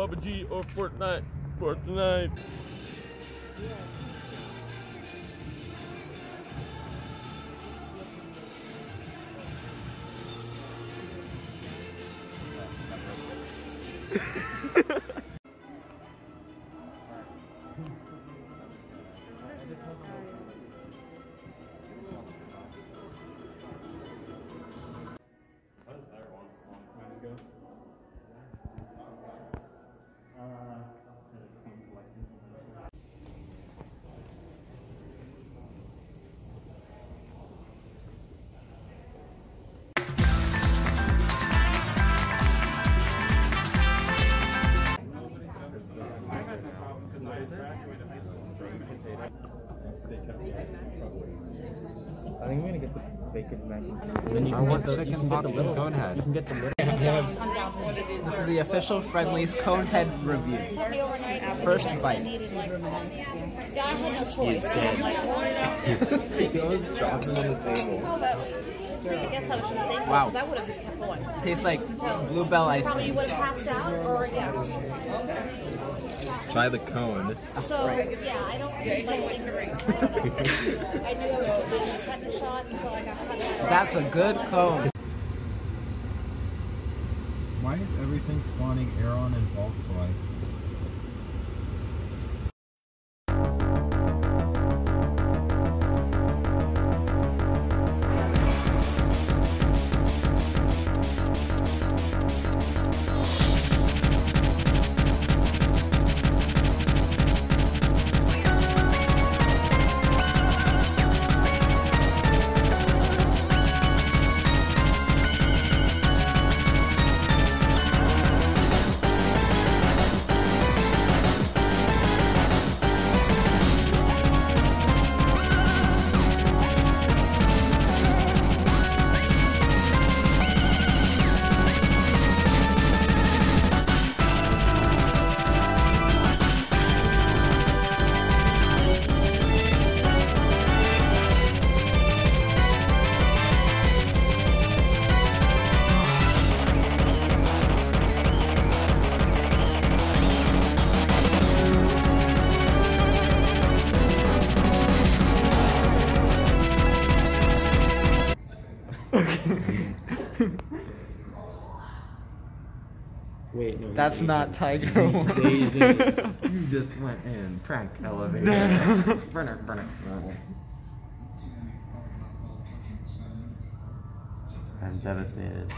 PUBG or Fortnite for tonight. I think I'm gonna get the bacon mac and cheese. Then you can get the chicken pops and cone head. You can get the little. This is the official Friendly's cone head review. First bite. Yeah, I had no choice. So I'm like, He always drops it on the table. I guess I was just thankful because I would have just kept going. Tastes like Bluebell ice Probably you cream. would have passed out or yeah. Try the cone. So yeah, I don't like things. I don't know. I knew I was going to be a tetanus shot until I got cut out. That's a good cone. Why is everything spawning Aeron and Vault to life? Wait, no. That's not Tiger One. You just went in. Prank elevator. Burner, burner. I'm devastated.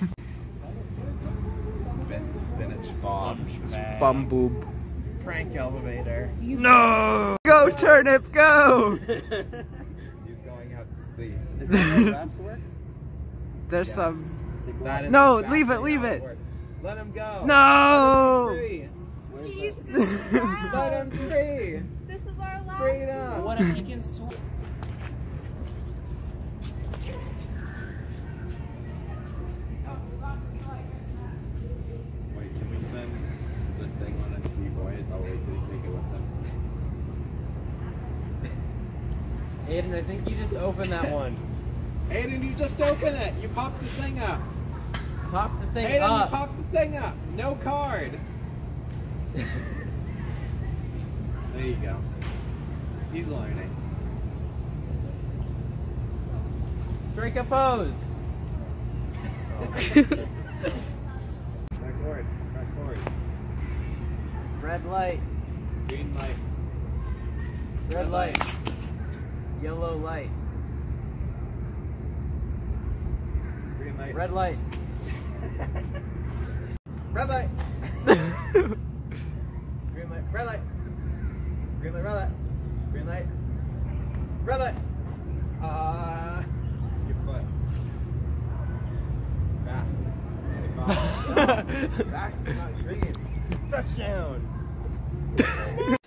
Spinach bomb. Bum boob. Prank elevator. No! Go turnip, go! He's going out to sea. Is that how rafts work? There's Yes. some. That is No, exactly leave it, how leave it. works. Let him go. No! Let him be free. Let him free. This is our last. Freedom. What if he can swim? Wait, can we send the thing on a sea voyage? I'll wait till you take it with him. Aiden, I think you just opened that one. Aiden, you just open it. You pop the thing up. Pop the thing Aiden, up. you pop the thing up. No card. There you go. He's learning. Strike a pose. Record. Record. Red light. Green light. Red light. Yellow light. Green light. Red light. Red light. Green light. Red light. Green light. Red light. Green light. Red light. Your foot. Back. Back. Back. You're not ringing. Touchdown.